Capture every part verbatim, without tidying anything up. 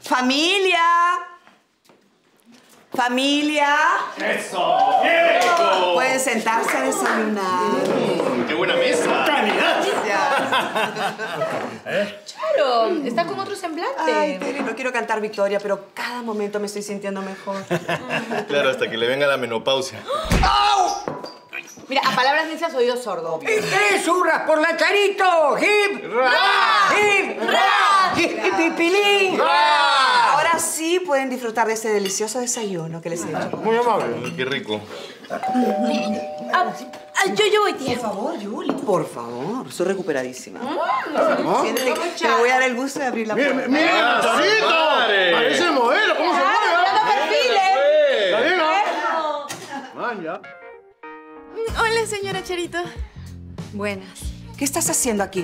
¡Familia! ¡Familia! ¡Eso! ¡Eso! Pueden sentarse a desayunar. Mm, ¡Qué buena mesa! ¡Calidad! ¿Eh? Charo, estás con otro semblante. Ay, Tere, no quiero cantar victoria, pero cada momento me estoy sintiendo mejor. Claro, hasta que le venga la menopausia. ¡Au! Mira, a palabras necias, oído sordo. ¡Y tres hurras por la Charito! ¡Hip! ¡Ra! ¡Hip! ¡Ra! ¡Hip! ¡Pipilín! ¡Ra! Ahora sí pueden disfrutar de ese delicioso desayuno que les he hecho. Muy amable. ¡Qué rico! Ah, ah, yo, yo voy, tía. Por favor, Yuli. Por favor, estoy recuperadísima. ¿No? Siéntate, que me voy a dar el gusto de abrir la puerta. ¡Mira, Charito! ¡Parece modelo! ¿Cómo se mueve? ¡Mirando perfiles! ¿Está bien, no? Man, ya. Hola, señora Charito. Buenas. ¿Qué estás haciendo aquí?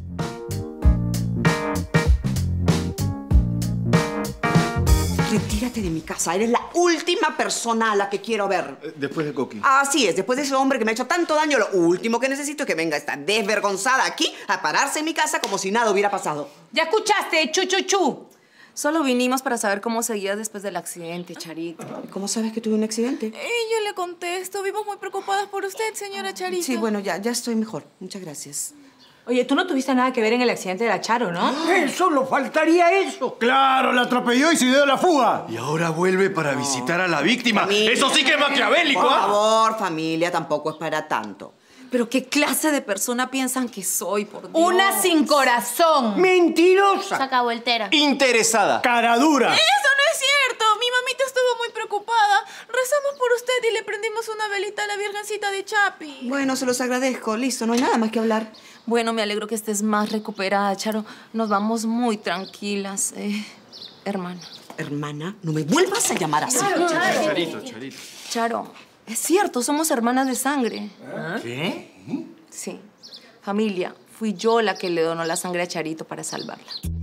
Retírate de mi casa. Eres la última persona a la que quiero ver. Después de Coqui. Así es. Después de ese hombre que me ha hecho tanto daño, lo último que necesito es que venga esta desvergonzada aquí a pararse en mi casa como si nada hubiera pasado. ¿Ya escuchaste? Chu, chu, chu. Solo vinimos para saber cómo seguías después del accidente, Charito. ¿Cómo sabes que tuve un accidente? Eh, yo le contesto. Vivimos muy preocupadas por usted, señora Charito. Sí, bueno, ya, ya estoy mejor. Muchas gracias. Oye, tú no tuviste nada que ver en el accidente de la Charo, ¿no? ¡Eh, solo faltaría eso! ¡Claro! La atropelló y se dio la fuga. Y ahora vuelve para visitar a la víctima. Familia. ¡Eso sí que es maquiavélico! Por ¿ah? favor, familia, tampoco es para tanto. Pero ¿qué clase de persona piensan que soy, por Dios? Una sin corazón. ¡Mentirosa! Saca voltera. Interesada. ¡Cara dura! ¡Eso no es cierto! Mi mamita estuvo muy preocupada. Rezamos por usted y le prendimos una velita a la Virgencita de Chapi. Bueno, se los agradezco. Listo, no hay nada más que hablar. Bueno, me alegro que estés más recuperada, Charo. Nos vamos muy tranquilas, eh, hermana. Hermana, no me vuelvas a llamar así. Charito, Charito. Charo, es cierto, somos hermanas de sangre. ¿Qué? Sí. Familia, fui yo la que le donó la sangre a Charito para salvarla.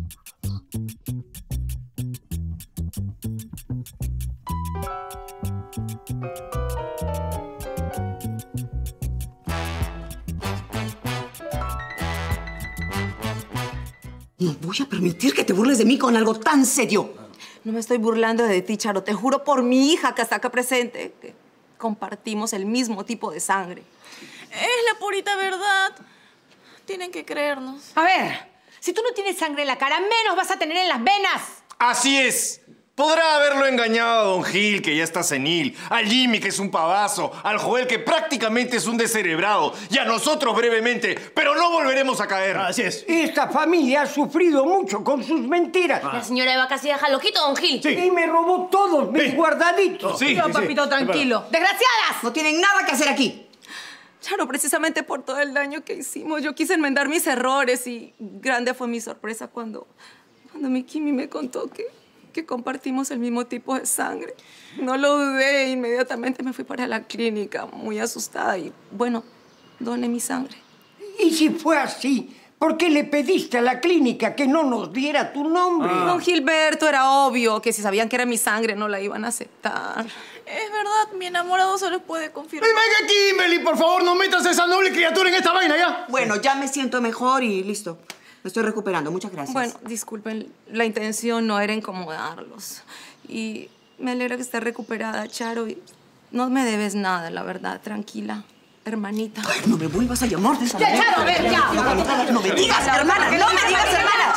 No voy a permitir que te burles de mí con algo tan serio. No me estoy burlando de ti, Charo. Te juro por mi hija que está acá presente que compartimos el mismo tipo de sangre. Es la purita verdad. Tienen que creernos. A ver, si tú no tienes sangre en la cara, menos vas a tener en las venas. Así es. Podrá haberlo engañado a Don Gil, que ya está senil, al Jimmy, que es un pavazo, al Joel, que prácticamente es un descerebrado, y a nosotros brevemente, pero no volveremos a caer. Así es. Esta familia ha sufrido mucho con sus mentiras. La señora Eva casi deja loquito, don Gil. Sí. Y me robó todos mis Sí. guardaditos. Sí, No, sí, papito, sí. tranquilo. ¡Desgraciadas! No tienen nada que hacer aquí. Charo, precisamente por todo el daño que hicimos, yo quise enmendar mis errores y grande fue mi sorpresa cuando, cuando mi Kimi me contó que, que compartimos el mismo tipo de sangre. No lo dudé, inmediatamente me fui para la clínica, muy asustada y, bueno, doné mi sangre. Y si fue así, ¿por qué le pediste a la clínica que no nos diera tu nombre? Don Gilberto, era obvio que si sabían que era mi sangre no la iban a aceptar. Es verdad, mi enamorado solo puede confirmar. ¡Ay, venga, Kimberly! Por favor, no metas a esa noble criatura en esta vaina, ¿ya? Bueno, ya me siento mejor y listo. Me estoy recuperando. Muchas gracias. Bueno, disculpen, la intención no era incomodarlos. Y me alegra que esté recuperada, Charo. Y no me debes nada, la verdad. Tranquila, hermanita. Ay, no me vuelvas a llamar de esa Ya, manera. Charo, ven, ya. No, no me digas, hermana. No me digas, hermana.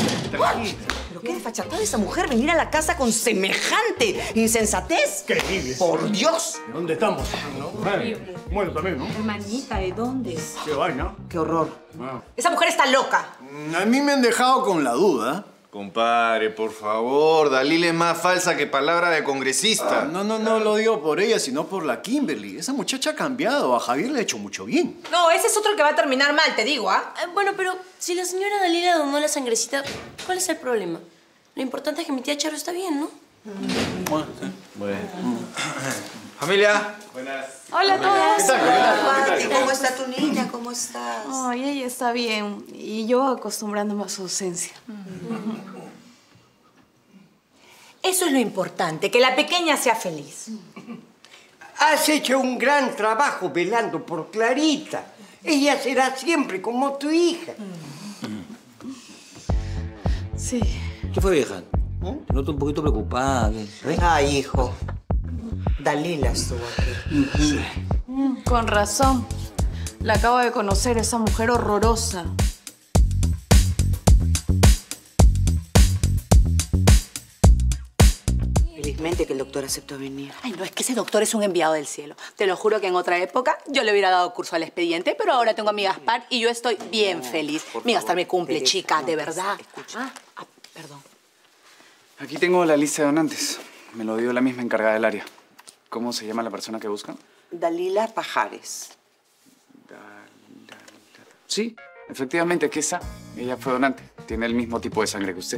Pero qué desfachatada esa mujer venir a la casa con semejante insensatez. ¡Qué horrible! Por Dios. ¿Dónde estamos? ¿No? Bueno, también, ¿no? Hermanita, ¿de dónde? Qué vaina. Qué horror. Ah. Esa mujer está loca. A mí me han dejado con la duda. Compadre, por favor, Dalila es más falsa que palabra de congresista. No, no, no lo digo por ella, sino por la Kimberly. Esa muchacha ha cambiado. A Javier le ha hecho mucho bien. No, ese es otro que va a terminar mal, te digo, ¿ah? Eh, bueno, pero si la señora Dalila donó la sangrecita, ¿cuál es el problema? Lo importante es que mi tía Charo está bien, ¿no? Bueno, sí. Bueno. Familia. Buenas. Hola a todos. ¿Qué tal? ¿Qué tal? Mati, ¿cómo está tu niña? ¿Cómo estás? Ay, ella está bien. Y yo acostumbrándome a su ausencia. Eso es lo importante, que la pequeña sea feliz. Has hecho un gran trabajo velando por Clarita. Ella será siempre como tu hija. Sí. ¿Qué fue, vieja? ¿no? Te noto un poquito preocupada. ¿Ves? Ay, hijo. Dalila estuvo aquí. Sí. Mm, con razón. La acabo de conocer, esa mujer horrorosa. Felizmente que el doctor aceptó venir. Ay, no, es que ese doctor es un enviado del cielo. Te lo juro que en otra época yo le hubiera dado curso al expediente, pero ahora tengo a mi Gaspar y yo estoy bien feliz. Mi Gaspar me cumple, Teresa, chica, no, de Teresa, verdad. escucha. Ah, ah, perdón. Aquí tengo la lista de donantes. Me lo dio la misma encargada del área. ¿Cómo se llama la persona que buscan? Dalila Pajares. Sí, efectivamente, aquí está. Ella fue donante. Tiene el mismo tipo de sangre que usted.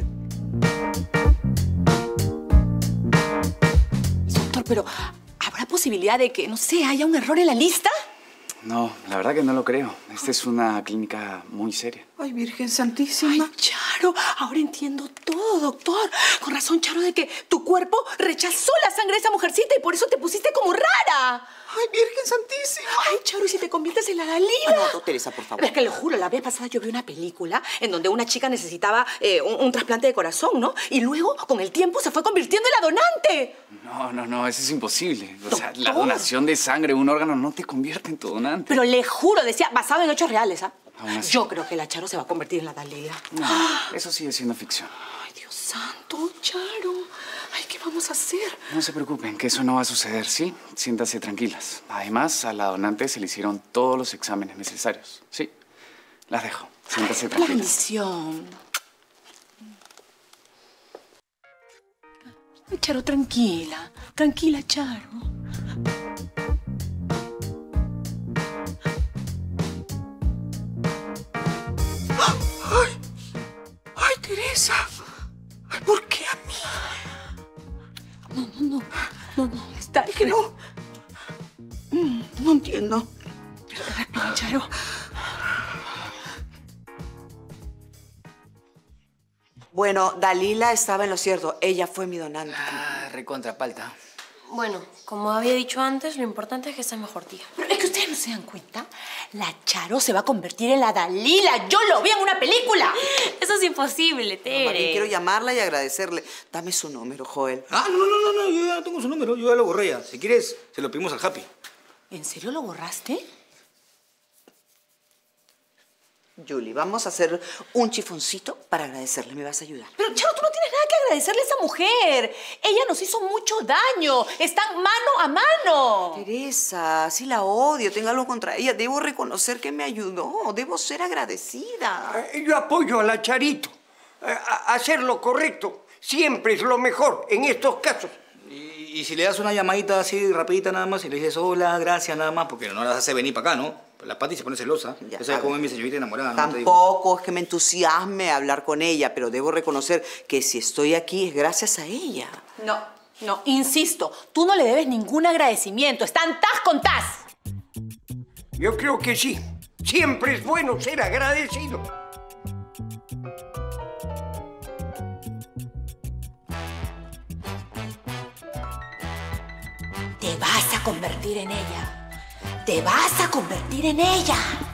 Doctor, pero ¿habrá posibilidad de que, no sé, haya un error en la lista? No, la verdad que no lo creo. Esta es una clínica muy seria. Ay, Virgen Santísima. Ay, Charo, ahora entiendo todo, doctor. Con razón, Charo, de que tu cuerpo rechazó la sangre de esa mujercita y por eso te pusiste como rara. Ay, Virgen Santísima. Ay, Charo, ¿y si te conviertes en la Dalila? Ay, no, no, Teresa, por favor. Es que le juro, la vez pasada yo vi una película en donde una chica necesitaba eh, un, un trasplante de corazón, ¿no? Y luego, con el tiempo, se fue convirtiendo en la donante. No, no, no, eso es imposible. O sea, la Doctor. donación de sangre de un órgano no te convierte en tu donante. Pero le juro, decía, basado en hechos reales, ¿ah? Aún así. Yo creo que la Charo se va a convertir en la Dalila. No, eso sigue siendo ficción. Ay, Dios santo, Charo. Ay, ¿qué vamos a hacer? No se preocupen, que eso no va a suceder, ¿sí? Siéntanse tranquilas. Además, a la donante se le hicieron todos los exámenes necesarios, ¿sí? Las dejo. Siéntanse La tranquilas. bendición. Ay, Charo, tranquila. Tranquila, Charo. ¡Ay! ¡Ay, Teresa! Ay, ¿por qué a mí? No, no, no. No, no. Está Es que no. Mm, No entiendo. Respira, Charo. Bueno, Dalila estaba en lo cierto. Ella fue mi donante. Ah, recontrapalta. Bueno, como había dicho antes, lo importante es que sea mejor tía. Pero es que ustedes no se dan cuenta. La Charo se va a convertir en la Dalila. Yo lo vi en una película. Eso es imposible, Tere. Más bien quiero llamarla y agradecerle. Dame su número, Joel. Ah, no, no, no, no, yo ya no tengo su número, yo ya lo borré ya. Si quieres, se lo pedimos al Happy. ¿En serio lo borraste? Julie, vamos a hacer un chifoncito para agradecerle. ¿Me vas a ayudar? Pero, Charo, tú no tienes nada que agradecerle a esa mujer. Ella nos hizo mucho daño. Están mano a mano. Teresa, sí la odio. Tengo algo contra ella. Debo reconocer que me ayudó. Debo ser agradecida. Eh, Yo apoyo a la Charito. Eh, a- hacer lo correcto siempre es lo mejor en estos casos. Y, y si le das una llamadita así rapidita nada más y le dices hola, gracias nada más, porque no las hace venir para acá, ¿no? Pues la Pati se pone celosa. Ya, Ya sabes a cómo ver. es mi señorita enamorada, ¿no? Te digo. Tampoco es que me entusiasme hablar con ella, pero debo reconocer que si estoy aquí es gracias a ella. No, no, insisto. Tú no le debes ningún agradecimiento. Están tas con tas. Yo creo que sí. Siempre es bueno ser agradecido. Te vas a convertir en ella. Te vas a convertir en ella.